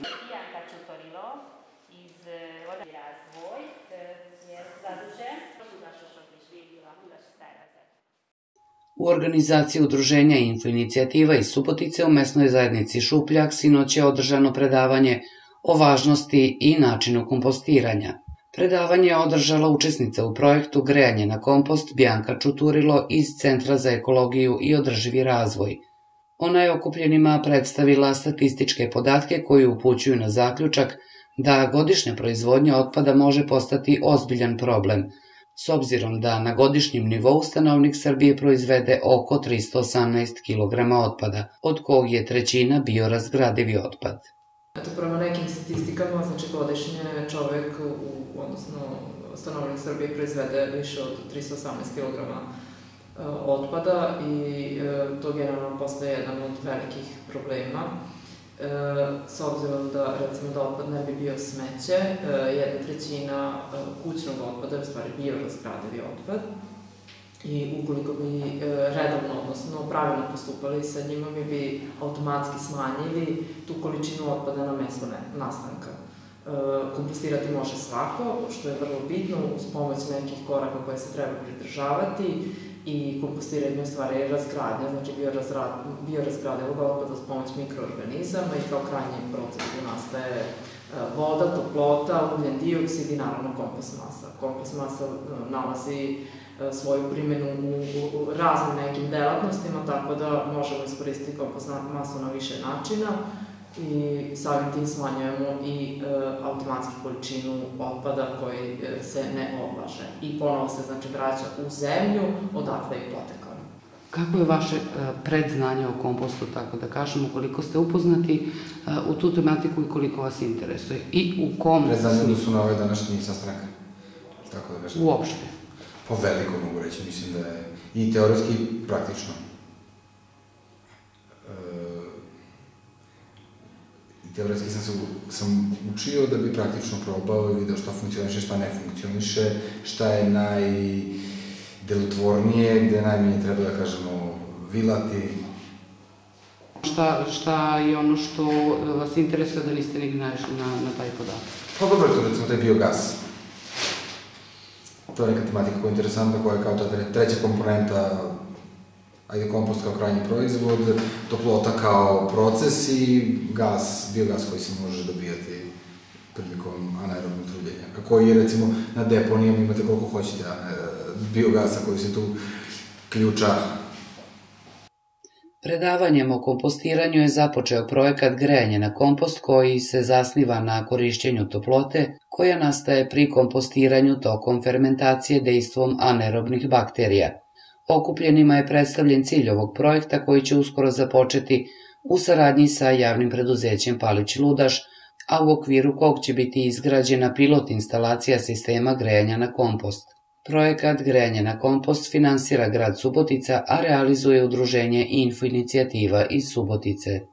Bianca Ciutorilo iz Odjela razvoj je zadužen. U organizaciji udruženja Info inicijativa iz Subotice u mesnoj zajednici Šupljak sinoć je održano predavanje o važnosti i načinu kompostiranja. Predavanje je održala učesnica u projektu Grejanje na kompost Bianca Ciutorilo iz Centra za ekologiju i održivi razvoj. Ona je okupljenima predstavila statističke podatke koji upućuju na zaključak da godišnja proizvodnja otpada može postati ozbiljan problem, s obzirom da na godišnjem nivou stanovnik Srbije proizvede oko 318 kg otpada, od kog je trećina biorazgradivi otpad. Prema nekim statistikama, znači godišnje čovek, odnosno stanovnik Srbije proizvede više od 318 kg otpada i to generalno postaje jedan od velikih problema. S obzirom da, recimo, da otpad ne bi bio smeće, 1/3 kućnog otpada je u stvari biorazgradivi otpad i ukoliko bi redovno, odnosno pravilno postupali sa njima, mi bi automatski smanjili tu količinu otpada na mesto nastanka. Kompostirati može svako, što je vrlo bitno, uz pomoć nekih koraka koje se treba pridržavati, i kompostiranje u stvari je razgradnja, znači biorazgradivog otpada s pomoć mikroorganizama i kao krajnji proces tu nastaje voda, toplota, ugljen dioksid i naravno kompost masa. Kompost masa nalazi svoju primjenu u raznim nekim delatnostima, tako da možemo iskoristiti kompost masu na više načina i samim tim smanjujemo i automatski količinu otpada koji se ne odlaže i ponovo se, znači, vraća u zemlju odakle je potekao. Kako je vaše predznanje o kompostu, tako da kažemo, koliko ste upoznati u tu tematiku i koliko vas interesuje i u kom... Predznanje su na ovaj današnji sastanak, tako da kažem. Uopšte? Po veliko mogu reći, mislim da je i teoretski i praktično. Teoretski sam učio da bi praktično probao i video šta funkcioniše, šta ne funkcioniše, šta je najdelotvornije, gde najmanje treba, da kažemo, vilati. Šta je ono što vas interesuje da niste nigde naišli na taj podatak? Pa dobro je to, recimo, taj biogas. To je neka tematika koja je interesantna, koja je kao ta treća komponenta, ajde, kompost kao krajnji proizvod, toplota kao proces i biogas koji se može dobijati prilikom anaerobnog truljenja. Koji je, recimo, na deponijama imate koliko hoćete biogasa koji se tu ključa. Predavanjem o kompostiranju je započeo projekat Grejanje na kompost koji se zasniva na korišćenju toplote koja nastaje pri kompostiranju tokom fermentacije dejstvom anaerobnih bakterija. Okupljenima je predstavljen cilj ovog projekta koji će uskoro započeti u saradnji sa javnim preduzećem Palić Ludaš, a u okviru kog će biti izgrađena pilot instalacija sistema grejanja na kompost. Projekat Grejanje na kompost finansira grad Subotica, a realizuje udruženje Info inicijativa iz Subotice.